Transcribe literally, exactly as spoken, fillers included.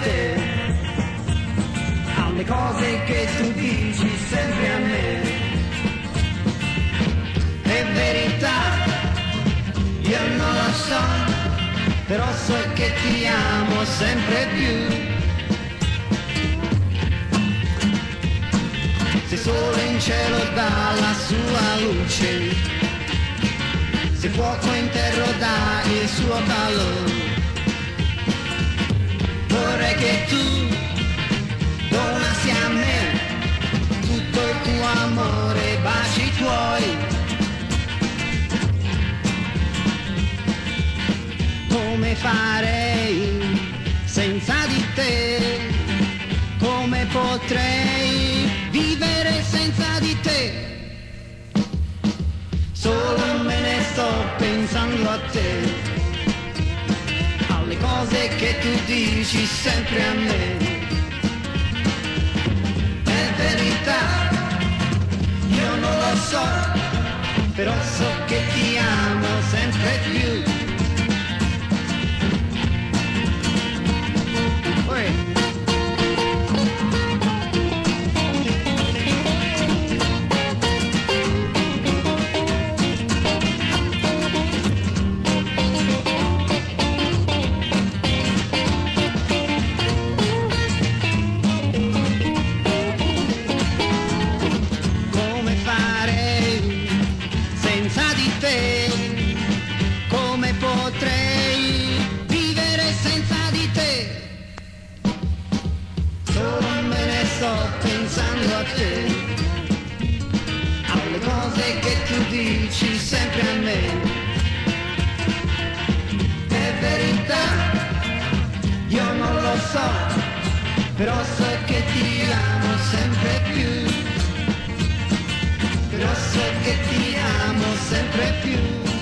te, alle cose che tu dici sempre a me. È verità, io non lo so, però so che ti amo sempre più. Se solo in cielo dà la sua luce, se fuoco in terra dà il suo calore, vorrei che tu donassi a me tutto il tuo amore, i baci tuoi. Come farei senza di te? Come potrei vivere senza di te? Solo me ne sto pensando a te, alle cose che tu dici sempre a me. È verità, io non lo so, però so che ti amo sempre più. Come potrei vivere senza di te? Solo me ne sto pensando a te, alle cose che tu dici sempre a me. È verità, io non lo so, però so che ti amo sempre più. Però so che ti amo sempre più.